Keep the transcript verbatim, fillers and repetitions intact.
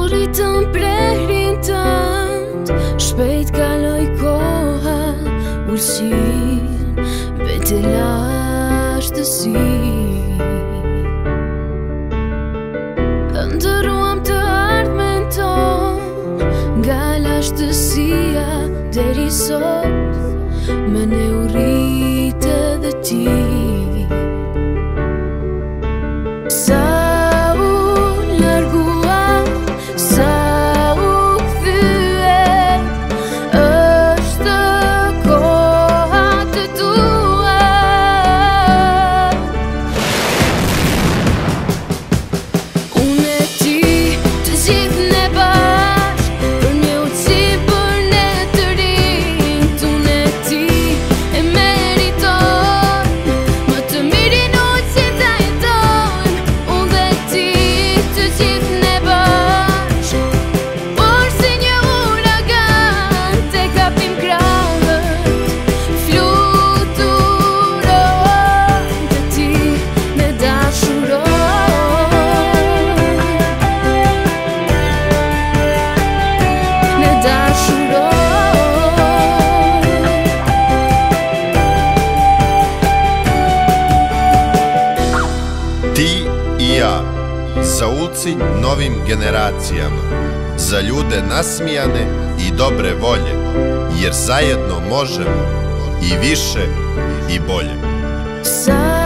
ritëm prehrin tënd, shpejt kaloj koha, ulsin, vete lashtësi. Ndëruam të ardhmen ton, nga lashtësia deri sot, me ne u rrit edhe ti. Sa Ti i ja, za ulcinj novim generacijama, za ljude nasmijane i dobre volje, jer zajedno možemo i više i bolje.